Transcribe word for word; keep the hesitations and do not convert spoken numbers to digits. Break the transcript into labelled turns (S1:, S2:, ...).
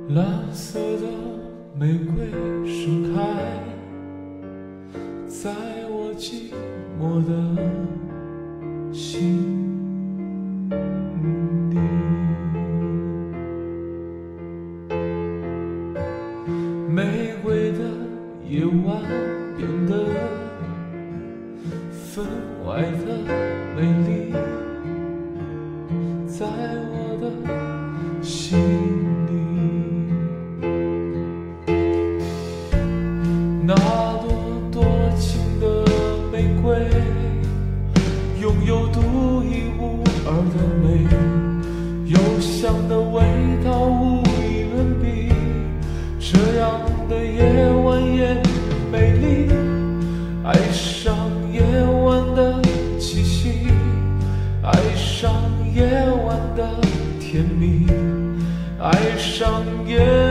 S1: 蓝色的玫瑰盛开在我寂寞的心里，玫瑰的夜晚变得分外的美丽，在我的心里。那朵多情的玫瑰，拥有独一无二的美，幽香的味道无与伦比。这样的夜晚也美丽，爱上夜晚的气息，爱上夜晚的甜蜜，爱上夜